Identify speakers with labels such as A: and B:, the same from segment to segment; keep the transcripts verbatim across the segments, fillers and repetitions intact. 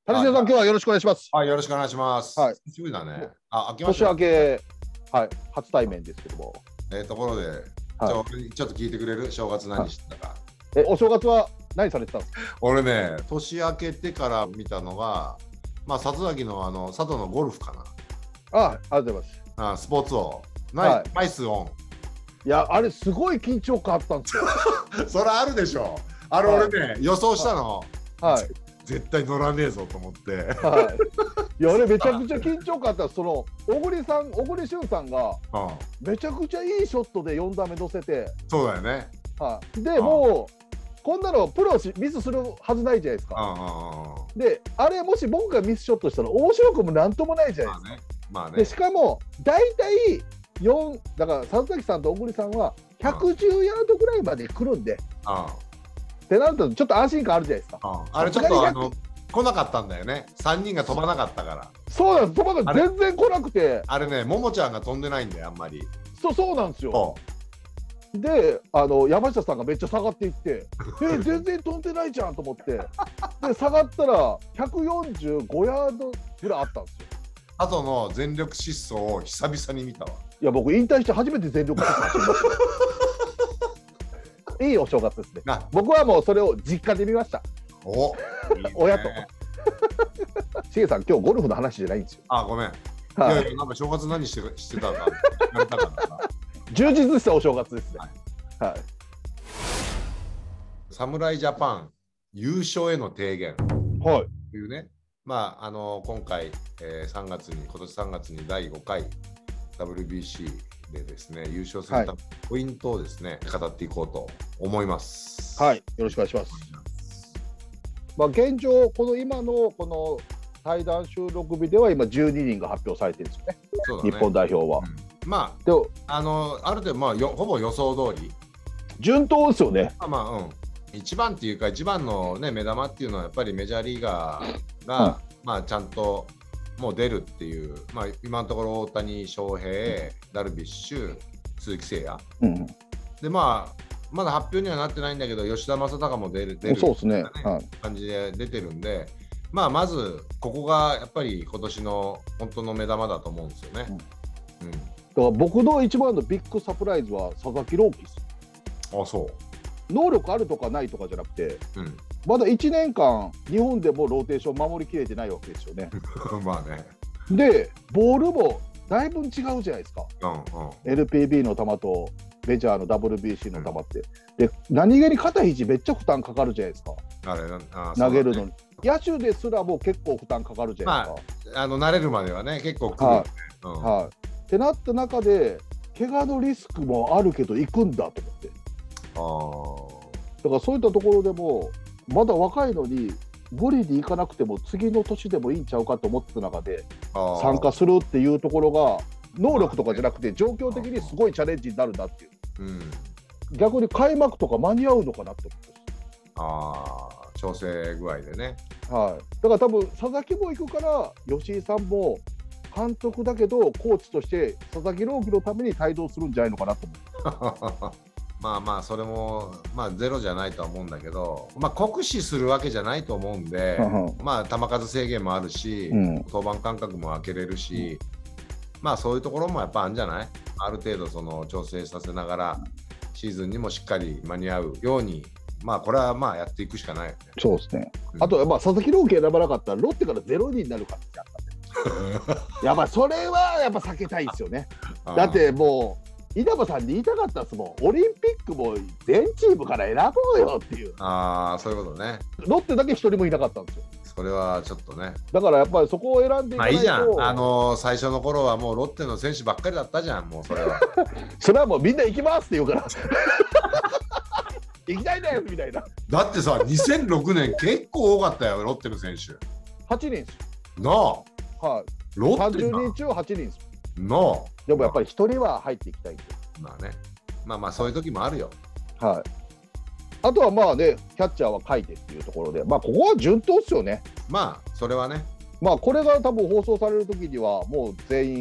A: 谷繁さん、今日はよろしくお願いします。
B: はい、よろしくお願いします。
A: はい。
B: 久しぶりだね。あ、明けまし
A: 年
B: た。
A: 明け、はい、初対面ですけども。
B: えー、ところで、
A: はい
B: ちょ、ちょっと聞いてくれる？正月何してたか。
A: え、お正月は何されてたんですか？
B: 俺ね、年明けてから見たのが、まあ、里崎のあの佐藤のゴルフか
A: あ、ありがとうございます。
B: な。あ、スポーツ王。ナイ、
A: はい
B: ナイスオン。
A: いや、あれ、すごい緊張感あったんですよ。
B: それあるでしょ。あれ、
A: はい
B: 俺ね、予想したの。
A: はい。
B: 絶対乗らねえぞと思って。
A: はい。いや、あれ、めちゃくちゃ緊張感あった。その、小栗さん、小栗旬さんが、
B: うん、
A: めちゃくちゃいいショットでよん打目乗せて。
B: そうだよね。
A: はい。で、もう、こんなのプロしミスするはずないじゃないですか。
B: うんうんうん、
A: で、あれ、もし僕がミスショットしたら、面白くもなんともないじゃないですか。
B: まあね。まあね。
A: でしかも大体よんだから里崎さんと小栗さんはひゃくじゅうヤードぐらいまで来るんで、
B: うん、
A: ってなるとちょっと安心感あるじゃないですか。
B: うん、あれちょっとあの来なかったんだよね。さんにんが飛ばなかったから。
A: そうなんです。飛ばな全然来なくて、
B: あれね、ももちゃんが飛んでないんだよ、あんまり。
A: そうそうなんですよ。で、あの山下さんがめっちゃ下がっていってえ全然飛んでないじゃんと思ってで下がったらひゃくよんじゅうごヤードぐらいあったんですよ。
B: あとの全力疾走を久々に見たわ。
A: いや、僕引退して初めて全力疾走走りましたいいお正月ですね。僕はもうそれを実家で見ました。
B: おいいね、
A: 親としげさん、今日ゴルフの話じゃないんですよ。
B: あ、ごめん。はい、いやいや、なんか正月何してしてたか聞かれたから
A: 充実したお正月ですね。はいはい、
B: 侍ジャパン優勝への提言
A: はい
B: というね、まあ、あの今回、えー、さんがつに今年さんがつにだいごかい ダブリュービーシー でですね優勝するためのポイントをですね、はい、語っていこうと思います。
A: はい、よろしくお願いします。まあ、現状この今のこの対談収録日では今じゅうににんが発表されてるんですよね。そうだね、日本代表は。
B: うん、まあであのある程度、まあ、よほぼ予想通り
A: 順当ですよね。
B: まあまあ、うん、一番っていうか一番の、ね、目玉っていうのはやっぱりメジャーリーガーが、うん、まあ、ちゃんともう出るっていう、まあ、今のところ大谷翔平、ダルビッシュ、鈴木誠也、うん、でまあまだ発表にはなってないんだけど吉田正尚も出る出る、ね、
A: そうですね、はい、
B: 感じで出てるんで、まあ、まずここがやっぱり今年の本当の目玉だと思うんですよね。うんうん、
A: だから僕の一番のビッグサプライズは佐々木朗希です。
B: あ、そう
A: 能力あるとかないとかじゃなくて、
B: うん、
A: まだいちねんかん日本でもローテーション守りきれてないわけですよね。
B: まあね。
A: でボールもだいぶ違うじゃないですか、
B: うんうん、
A: エルピービー の球とメジャーの ダブリュービーシー の球って、うん、で何気に肩肘めっちゃ負担かかるじゃないですか。
B: あれあ
A: 投げるのに、ね、野手ですらもう結構負担かかるじゃないですか、
B: まあ、あの慣れるまではね結構くる、
A: はいうんはい、ってなった中で怪我のリスクもあるけど行くんだと思って、あだからそういったところでもまだ若いのに無理に行かなくても次の年でもいいんちゃうかと思ってた中で参加するっていうところが能力とかじゃなくて状況的にすごいチャレンジになるんだっていう、うん、逆に開幕とか間に合うのかなって思って
B: あ調整具合でね、
A: はい、だから多分佐々木も行くから吉井さんも監督だけどコーチとして佐々木朗希のために帯同するんじゃないのかなと思う
B: まあまあそれもまあゼロじゃないとは思うんだけど、まあ、酷使するわけじゃないと思うんでまあ球数制限もあるし、うん、登板間隔も空けれるし、うん、まあそういうところもやっぱあるんじゃない？ある程度その調整させながらシーズンにもしっかり間に合うようにまあこれはまあやっていくしかないよね。
A: そうですね、うん、あとまあ佐々木朗希選ばなかったらロッテからゼロになるからってあったんでやっぱそれはやっぱ避けたいですよね。だってもう稲葉さんに言いたかったですもん。オリンピックも全チームから選ぼうよっていう。
B: ああそういうことね。
A: ロッテだけ一人もいなかったんですよ。
B: それはちょっとね。
A: だからやっぱりそこを選んでいかないと。まあいいじゃ
B: ん。あのー、最初の頃はもうロッテの選手ばっかりだったじゃん。もうそれは。
A: それはもうみんな行きますって言うから。行きたいですみたいな。
B: だってさにせんろくねん結構多かったよロッテの選手。
A: はちにんです
B: よ。なあ。
A: はい。
B: ロッテ
A: さんじゅうにん中はちにんですよ。
B: なあ。
A: でもやっぱりひとりは入っていきたいんで。
B: まあね。まあまあそういう時もあるよ。
A: はい。あとはまあね、キャッチャーは書いてっていうところで、まあここは順当ですよね。
B: まあそれはね。
A: まあこれが多分放送される時にはもう全員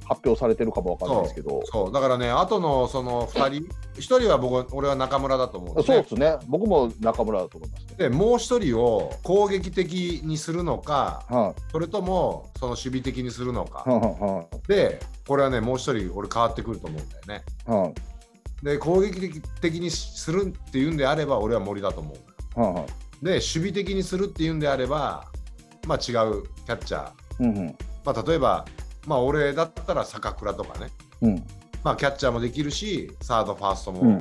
A: 発表されてるかもわかんないですけど、
B: そうそうだからね、あとのそのふたり、ひとりは僕俺は中村だと思うんですね。
A: そうですね、僕も中村だと思いますね。
B: でもうひとりを攻撃的にするのか、はあ、それともその守備的にするのか、はあはあ、でこれはねもうひとり俺変わってくると思うんだよね。はあ、で攻撃的にするっていうんであれば俺は森だと思うんだよ。はあはあ、で守備的にするっていうんであれば、まあ、違うキャッチャー、うんうん、まあ、例えば、まあ、俺だったら坂倉とかね、うん、まあ、キャッチャーもできるしサードファーストも、うん、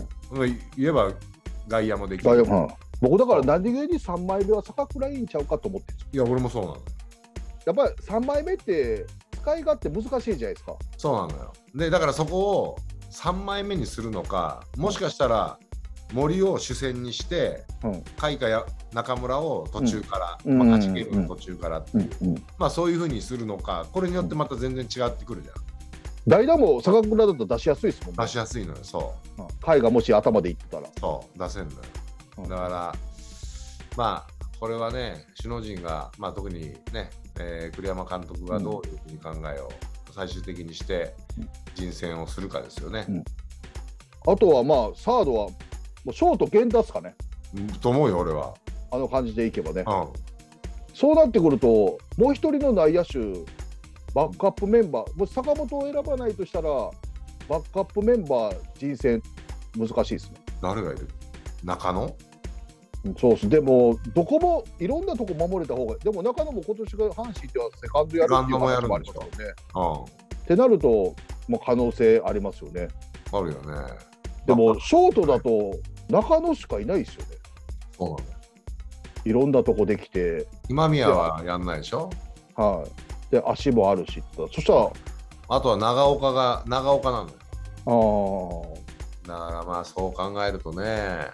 B: 言えば外野もできる。
A: 僕だから何気にさんまいめは坂倉いいんちゃうかと思ってるんです
B: よ。いや俺もそうなの。
A: やっぱりさんまいめって使い勝手難しいじゃないですか。
B: そうなのよ。でだからそこをさんまいめにするのか、もしかしたら森を主戦にして、うん、甲斐かや中村を途中から、うんまあ、はちゲームの途中からっていう、うんうん、まあそういう風にするのか、これによってまた全然違ってくるじゃん。
A: 代打も坂倉だと出しやすいですもんね。
B: 出しやすいのよ。そう。
A: 甲斐がもし頭でいってたら。
B: そう出せんのよ。だから、まあこれはね、首脳陣が、まあ、特にね、えー、栗山監督がどういうふうに考えを最終的にして人選をするかですよね。うん、
A: あとはまあサードはもうショート源田っすかね。
B: と思うよ俺は。
A: あの感じでいけばね。うん、そうなってくるともう一人の内野手バックアップメンバー、もし坂本を選ばないとしたらバックアップメンバー人選難しいですね。
B: 誰がいる？中野？
A: そうです。でもどこもいろんなとこ守れた方が、でも中野も今年が阪神ではセカンドやるっていう話もありますからね。うん、ってなるともう可能性ありますよね。
B: あるよね。
A: でもショートだと中野しかいないですよね。
B: そうなんだよ。
A: いろんなとこできて。
B: 今宮はやんないでしょ。
A: はい。で足もあるし、そしたら
B: あとは長岡が長岡なのよ。ああ。だからまあそう考えるとね。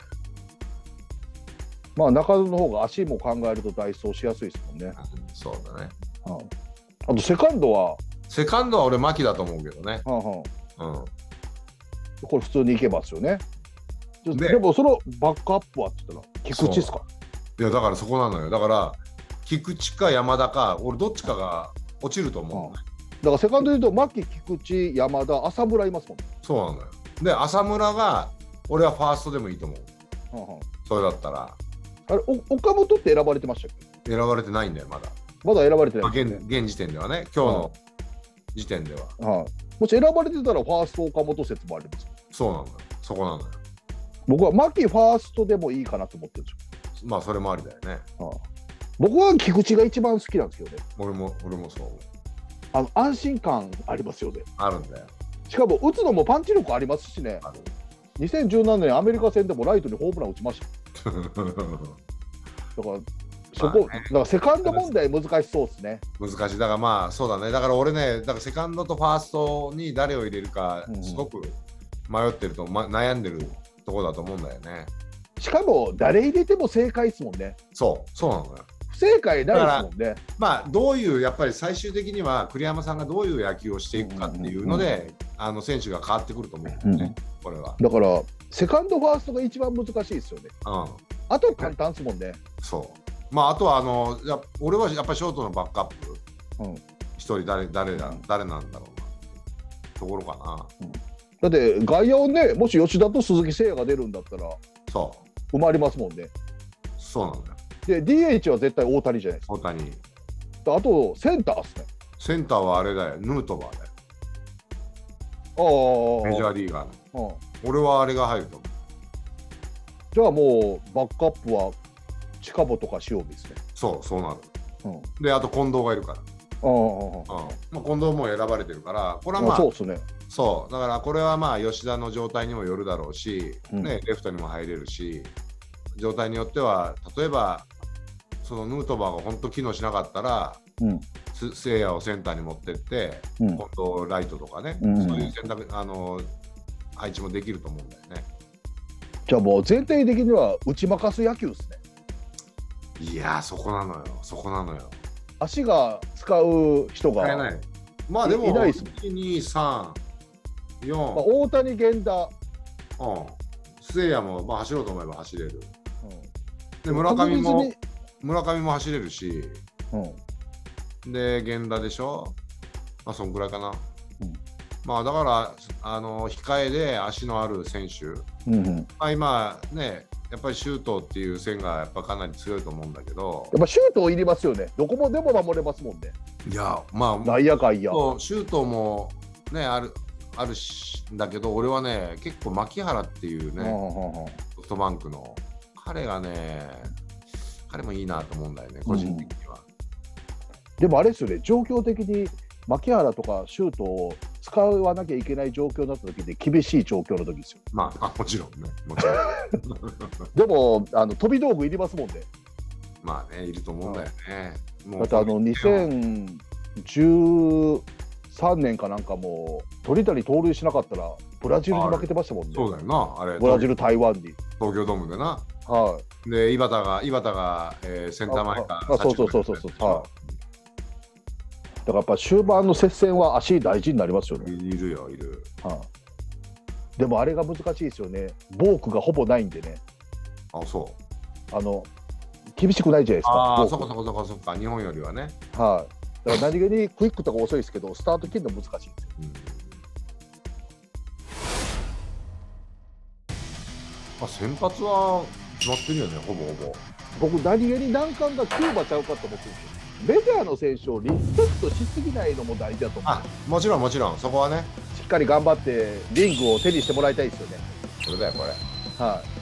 A: まあ中野の方が足も考えると代走しやすいですもんね。
B: そうだね。
A: はあ、あとセカンドは
B: セカンドは俺牧だと思うけどね。は
A: あはあ、うん。これ普通にいけますよね。で, でもそのバックアップはって言ったら菊池ですか。
B: いやだからそこなのよ。だから菊池か山田か俺どっちかが落ちると思う、ね。はあ、
A: だからセカンドで言うと牧、菊池、山田、浅村いますもんね。
B: そうなのよ。で浅村が俺はファーストでもいいと思う。はあはあ、それだったら。
A: あれ岡本って選ばれてましたっけ？
B: 選ばれてないんだよまだ。
A: まだ選ばれてないですね。
B: 現, 現時点ではね、今日の時点では。
A: はい、もし選ばれてたらファースト岡本説もあります。
B: そうなんだよ。そこなんだよ。
A: 僕は牧ファーストでもいいかなと思ってるんです
B: よ。まあそれもありだよね。
A: はあ、僕は菊池が一番好きなんですけどね。
B: 俺も俺もそう。
A: あの安心感ありますよね。
B: あるんだよ。
A: しかも打つのもパンチ力ありますしね。ある。にせんじゅうななねんアメリカ戦でもライトにホームラン打ちました。だからそこ、まあね、だからセカンド問題難しそうですね。
B: 難しい。だからまあそうだね。だから俺ね、だからセカンドとファーストに誰を入れるかすごく迷ってると、ま、悩んでるところだと思うんだよね。
A: しかも誰入れても正解ですもんね。
B: そうそうなのよ。
A: 不正解ないですもんね。
B: まあどういうやっぱり最終的には栗山さんがどういう野球をしていくかっていうので、うんうんうん、あの選手が変わってくると思うんだよね、うん、これは。だから
A: セカンドファーストが一番難しいですよね。うん。あと簡単ですもんね。
B: そう。まああとはあのや俺はやっぱりショートのバックアップ。うん。一人誰誰だ、うん、誰なんだろうなところかな。うん、
A: だって外野をね、もし吉田と鈴木誠也が出るんだったら、そう埋まりますもんね。
B: そうなんだよ。
A: で ディーエイチ は絶対大谷じゃないですか。
B: 大谷。
A: あとセンターですね。
B: センターはあれだよ、ヌートバーだよ。ああ。メジャーリーガーの。うん、俺はあれが入ると思う。
A: じゃあもうバックアップは近本か塩見ですね。
B: そうそうなる。うん、であと近藤がいるから。ああ、うんまあ、近藤も選ばれてるからこれはまあ、
A: そうですね。
B: そうだからこれはまあ吉田の状態にもよるだろうし、うんね、レフトにも入れるし状態によっては例えばそのヌートバーが本当機能しなかったら、うん、せいやをセンターに持ってって、うん、近藤ライトとかね、うん、そういう選択あの配置もできると思うんだよね。
A: じゃあもう全体的には打ち負かす野球ですね。
B: いやーそこなのよそこなのよ。
A: 足が使う人が
B: 使えない。まあでもいないですもん。いち、に、さん、よん、まあ、
A: 大谷源田、
B: うん、末谷もまあ走ろうと思えば走れる、うん、で村上も村上も走れるし、うん、で源田でしょ、まあそんぐらいかな。 まあだからあの控えで足のある選手、うんうん、まあ、今ねやっぱりシュートっていう線がやっぱかなり強いと思うんだけど、
A: やっぱシュートいりますよね。どこもでも守れますもんね。
B: いやまあ
A: 内野外野
B: シュートもねあるあるしだけど、俺はね結構牧原っていうね、ソフトバンクの彼がね彼もいいなと思うんだよね、個人的には。
A: うん、でもあれですよね、状況的に牧原とかシュートを使わなきゃいけない状況になった時で厳しい状況の時ですよ。
B: まあ、あもちろんね、もちろん
A: でもあの飛び道具いりますもんね。
B: まあね、いると思うんだよね。
A: もうだってあのにせんじゅうさんねんかなんかも鳥谷盗塁しなかったらブラジルに負けてましたもんね。
B: そうだよな、あれ
A: ブラジル台湾に
B: 東京ドームでな。
A: はい。
B: で井端が井端が、えー、センター前か。
A: ああそうそうそうそうそう。はい。だからやっぱ終盤の接戦は足大事になりますよね。
B: いるよいる。
A: はい。でもあれが難しいですよね。ボークがほぼないんでね。
B: あ、そう。
A: あの厳しくないじゃないですか。
B: ああ、そこそこそこそこ、日本よりはね。
A: はい。だから何気にクイックとか遅いですけど、スタート切るの難しいんですよ。うん、
B: まあ、先発は決まってるよね、ほぼほぼ。
A: 僕、何気に難関がキューバちゃうかと思ってるんですよ。メジャーの選手をリスペクトしすぎないのも大事だと思う。
B: あ、もちろんもちろん、そこはね。
A: しっかり頑張ってリングを手にしてもらいたいですよね。
B: それだよ、これ。
A: はい。